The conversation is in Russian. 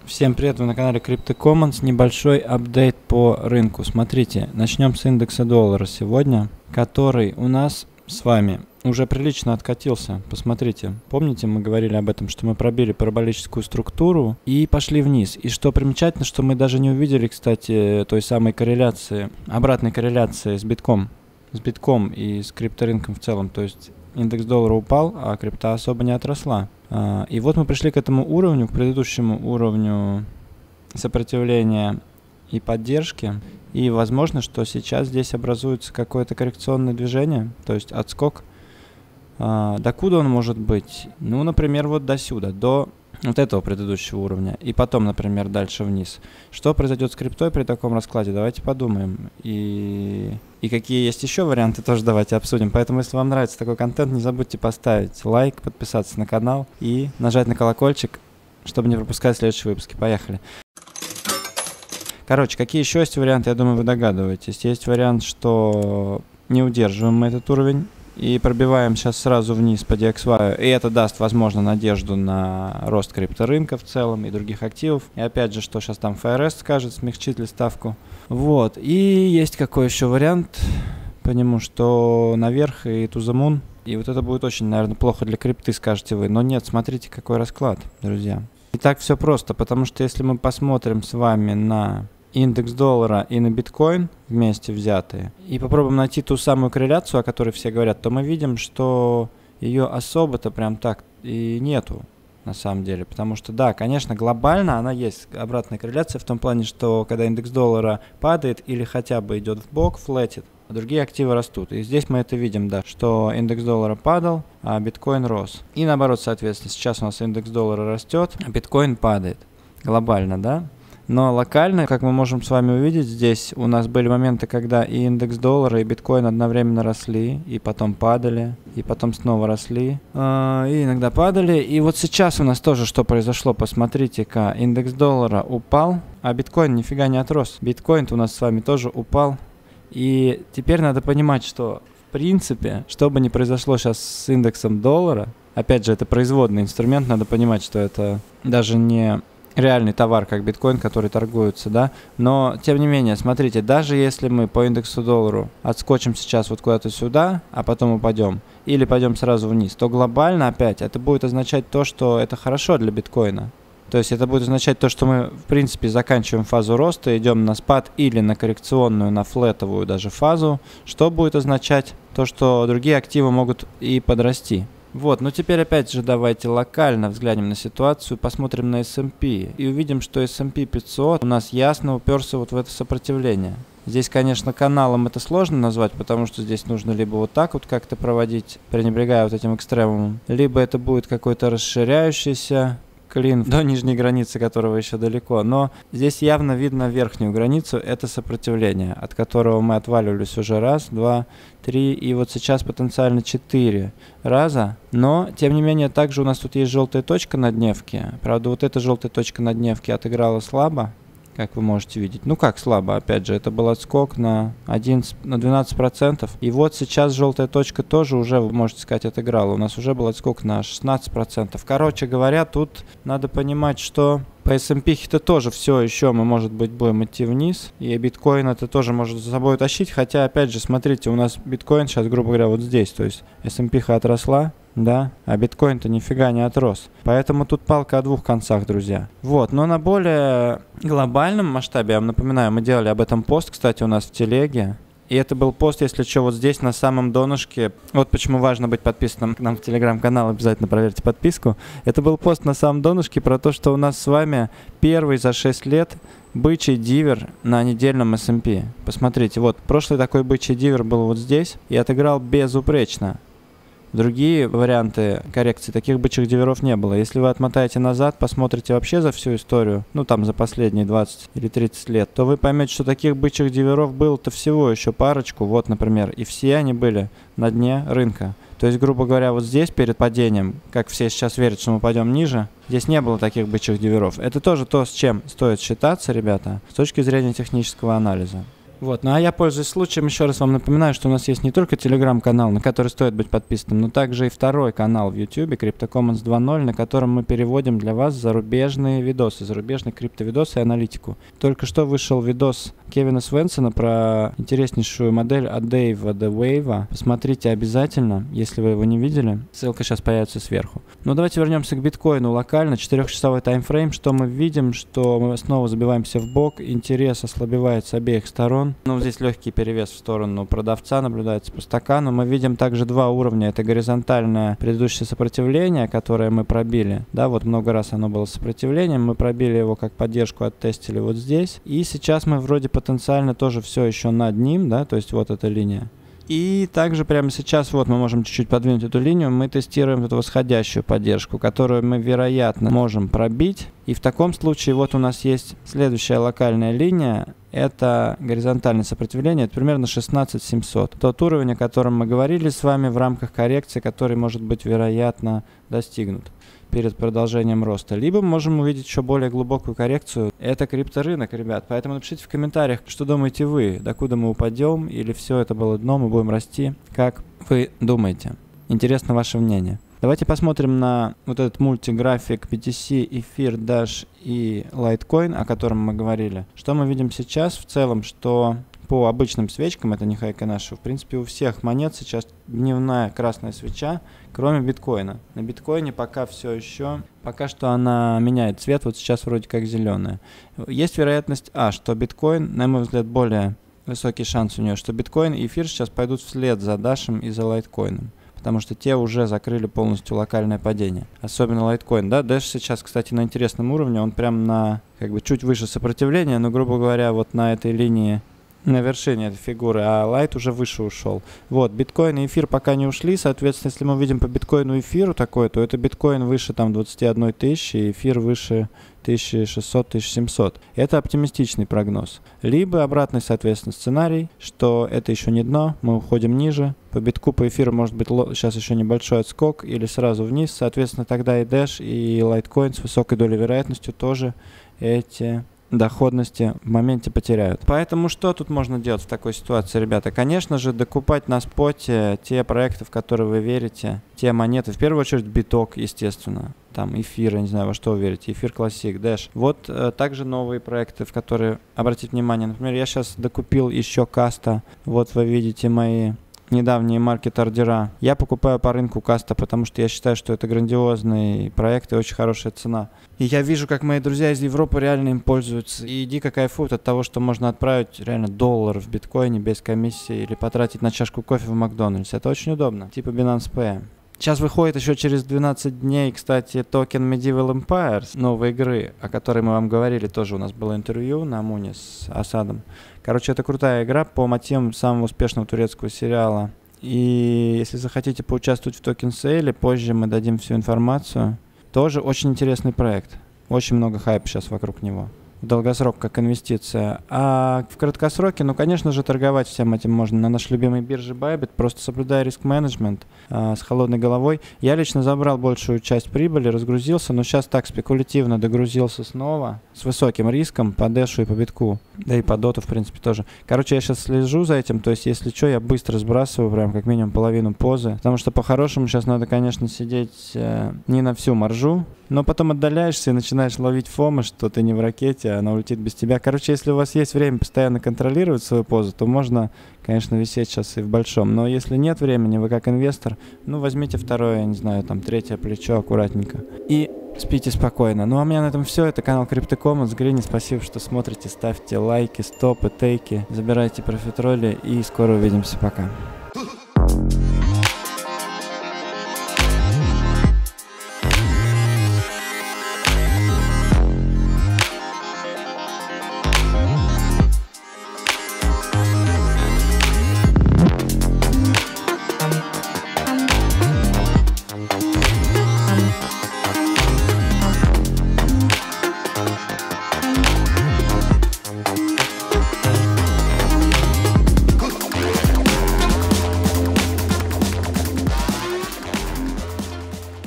Всем привет, вы на канале CryptoCommons. Небольшой апдейт по рынку. Смотрите, начнем с индекса доллара сегодня, который у нас с вами уже прилично откатился. Посмотрите, помните, мы говорили об этом, что мы пробили параболическую структуру и пошли вниз. И что примечательно, что мы даже не увидели, кстати, той самой корреляции, обратной корреляции с битком и с крипторынком в целом. То есть индекс доллара упал, а крипта особо не отросла. И вот мы пришли к этому уровню, к предыдущему уровню сопротивления и поддержки. И возможно, что сейчас здесь образуется какое-то коррекционное движение, то есть отскок. Докуда он может быть? Ну, например, вот до сюда, до вот этого предыдущего уровня. И потом, например, дальше вниз. Что произойдет с криптой при таком раскладе? Давайте подумаем. И какие есть еще варианты, тоже давайте обсудим. Поэтому, если вам нравится такой контент, не забудьте поставить лайк, подписаться на канал и нажать на колокольчик, чтобы не пропускать следующие выпуски. Поехали. Короче, какие еще есть варианты, я думаю, вы догадываетесь. Есть вариант, что не удерживаем мы этот уровень и пробиваем сейчас сразу вниз по DXY, и это даст, возможно, надежду на рост крипторынка в целом и других активов. И опять же, что сейчас там ФРС скажет, смягчит ли ставку. Вот, и есть какой еще вариант по нему, что наверх и to the moon. И вот это будет очень, наверное, плохо для крипты, скажете вы. Но нет, смотрите, какой расклад, друзья. И так все просто, потому что если мы посмотрим с вами на индекс доллара и на биткоин вместе взятые, и попробуем найти ту самую корреляцию, о которой все говорят, то мы видим, что ее особо-то прям так и нету на самом деле. Потому что, да, конечно, глобально она есть, обратная корреляция в том плане, что когда индекс доллара падает или хотя бы идет в бок, флетит, а другие активы растут. И здесь мы это видим, да, что индекс доллара падал, а биткоин рос. И наоборот, соответственно, сейчас у нас индекс доллара растет, а биткоин падает. Глобально, да? Но локально, как мы можем с вами увидеть, здесь у нас были моменты, когда и индекс доллара, и биткоин одновременно росли, и потом падали, и потом снова росли, и иногда падали. И вот сейчас у нас тоже что произошло, посмотрите-ка, индекс доллара упал, а биткоин нифига не отрос. Биткоин у нас с вами тоже упал. И теперь надо понимать, что в принципе, что бы ни произошло сейчас с индексом доллара, опять же, это производный инструмент, надо понимать, что это даже не реальный товар, как биткоин, который торгуется, да, но, тем не менее, смотрите, даже если мы по индексу доллару отскочим сейчас вот куда-то сюда, а потом упадем, или пойдем сразу вниз, то глобально опять это будет означать то, что это хорошо для биткоина. То есть это будет означать то, что мы, в принципе, заканчиваем фазу роста, идем на спад или на коррекционную, на флетовую даже фазу, что будет означать то, что другие активы могут и подрасти. Вот, но теперь опять же давайте локально взглянем на ситуацию, посмотрим на S&P и увидим, что S&P 500 у нас ясно уперся вот в это сопротивление. Здесь, конечно, каналом это сложно назвать, потому что здесь нужно либо вот так вот как-то проводить, пренебрегая вот этим экстремумом, либо это будет какой-то расширяющийся клин до нижней границы, которого еще далеко. Но здесь явно видно верхнюю границу, это сопротивление, от которого мы отваливались уже раз, два, три и вот сейчас потенциально 4 раза. Но, тем не менее, также у нас тут есть желтая точка на дневке. Правда, вот эта желтая точка на дневке отыграла слабо, как вы можете видеть. Ну как слабо, опять же, это был отскок на 12%. И вот сейчас желтая точка тоже уже, вы можете сказать, отыграла. У нас уже был отскок на 16%. Короче говоря, тут надо понимать, что по S&P-то тоже все еще мы, может быть, будем идти вниз. И биткоин это тоже может за собой тащить. Хотя, опять же, смотрите, у нас биткоин сейчас, грубо говоря, вот здесь. То есть S&P-ха отросла, да, а биткоин-то нифига не отрос. Поэтому тут палка о двух концах, друзья. Вот, но на более глобальном масштабе, я вам напоминаю, мы делали об этом пост, кстати, у нас в телеге. И это был пост, если что, вот здесь на самом донышке. Вот почему важно быть подписанным к нам в телеграм-канал, обязательно проверьте подписку. Это был пост на самом донышке про то, что у нас с вами первый за 6 лет бычий дивер на недельном S&P. Посмотрите, вот прошлый такой бычий дивер был вот здесь и отыграл безупречно. Другие варианты коррекции таких бычьих диверов не было. Если вы отмотаете назад, посмотрите вообще за всю историю, ну там за последние 20 или 30 лет, то вы поймете, что таких бычьих диверов было-то всего еще парочку. Вот, например, и все они были на дне рынка. То есть, грубо говоря, вот здесь перед падением, как все сейчас верят, что мы пойдем ниже, здесь не было таких бычьих диверов. Это тоже то, с чем стоит считаться, ребята, с точки зрения технического анализа. Вот, ну а я, пользуясь случаем, еще раз вам напоминаю, что у нас есть не только телеграм-канал, на который стоит быть подписанным, но также и второй канал в YouTube, CryptoCommons 2.0, на котором мы переводим для вас зарубежные видосы, зарубежные криптовидосы и аналитику. Только что вышел видос Кевина Свенсона про интереснейшую модель от Дэйва The Wave. Посмотрите обязательно, если вы его не видели. Ссылка сейчас появится сверху. Но давайте вернемся к биткоину локально. 4-часовой таймфрейм. Что мы видим? Что мы снова забиваемся в бок. Интерес ослабевает с обеих сторон. Ну, здесь легкий перевес в сторону продавца наблюдается по стакану. Мы видим также два уровня. Это горизонтальное предыдущее сопротивление, которое мы пробили. Да, вот много раз оно было сопротивлением. Мы пробили его как поддержку, оттестили вот здесь. И сейчас мы вроде потенциально тоже все еще над ним, да, то есть вот эта линия. И также прямо сейчас вот мы можем чуть-чуть подвинуть эту линию, мы тестируем эту восходящую поддержку, которую мы, вероятно, можем пробить. И в таком случае вот у нас есть следующая локальная линия, это горизонтальное сопротивление, это примерно 16700. Тот уровень, о котором мы говорили с вами в рамках коррекции, который может быть, вероятно, достигнут перед продолжением роста. Либо мы можем увидеть еще более глубокую коррекцию. Это крипторынок, ребят. Поэтому напишите в комментариях, что думаете вы, докуда мы упадем, или все это было дно, мы будем расти. Как вы думаете? Интересно ваше мнение. Давайте посмотрим на вот этот мультиграфик BTC, Эфир, Dash и Litecoin, о котором мы говорили. Что мы видим сейчас в целом, что по обычным свечкам, это не Хайка наша, в принципе у всех монет сейчас дневная красная свеча, кроме биткоина. На биткоине пока все еще, пока что она меняет цвет, вот сейчас вроде как зеленая. Есть вероятность, что биткоин, на мой взгляд, более высокий шанс у нее, что биткоин и эфир сейчас пойдут вслед за Дашем и за лайткоином. Потому что те уже закрыли полностью локальное падение. Особенно Litecoin, да, Dash сейчас, кстати, на интересном уровне, он прям на, как бы, чуть выше сопротивления, но, грубо говоря, вот на этой линии, на вершине этой фигуры, а Light уже выше ушел. Вот, биткоин и эфир пока не ушли, соответственно, если мы видим по биткоину и эфиру такое, то это биткоин выше там 21 тысячи, и эфир выше 1600-1700. Это оптимистичный прогноз. Либо обратный, соответственно, сценарий, что это еще не дно, мы уходим ниже. По битку, по эфиру может быть сейчас еще небольшой отскок или сразу вниз. Соответственно, тогда и Dash, и Litecoin с высокой долей вероятностью тоже эти доходности в моменте потеряют. Поэтому что тут можно делать в такой ситуации, ребята? Конечно же, докупать на споте те проекты, в которые вы верите, те монеты. В первую очередь биток, естественно. Там эфир, я не знаю, во что вы верите. Эфир Classic, Dash. Вот также новые проекты, в которые обратите внимание. Например, я сейчас докупил еще Каста. Вот вы видите мои недавние маркет-ордера. Я покупаю по рынку Каста, потому что я считаю, что это грандиозный проект и очень хорошая цена. И я вижу, как мои друзья из Европы реально им пользуются. И дико кайфуют от того, что можно отправить реально $1 в биткоине без комиссии или потратить на чашку кофе в Макдональдс. Это очень удобно. Типа Binance Pay. Сейчас выходит еще через 12 дней, кстати, токен Medieval Empires, новой игры, о которой мы вам говорили. Тоже у нас было интервью на Муне с Асадом. Короче, это крутая игра по мотивам самого успешного турецкого сериала. И если захотите поучаствовать в токен-сейле, позже мы дадим всю информацию. Тоже очень интересный проект. Очень много хайпа сейчас вокруг него. В долгосрок как инвестиция. А в краткосроке, ну, конечно же, торговать всем этим можно на нашей любимой бирже Bybit, просто соблюдая риск-менеджмент с холодной головой. Я лично забрал большую часть прибыли, разгрузился, но сейчас так спекулятивно догрузился снова с высоким риском по Дэшу и по битку. Да и по доту, в принципе, тоже. Короче, я сейчас слежу за этим, то есть, если что, я быстро сбрасываю прям как минимум половину позы, потому что по-хорошему сейчас надо, конечно, сидеть не на всю маржу, но потом отдаляешься и начинаешь ловить фомы, что ты не в ракете, а она улетит без тебя. Короче, если у вас есть время постоянно контролировать свою позу, то можно, конечно, висеть сейчас и в большом. Но если нет времени, вы как инвестор, ну, возьмите второе, я не знаю, там, третье плечо аккуратненько. И спите спокойно. Ну, а у меня на этом все. Это канал CryptoCommons. Грини, спасибо, что смотрите. Ставьте лайки, стопы, тейки. Забирайте профитроли. И скоро увидимся. Пока.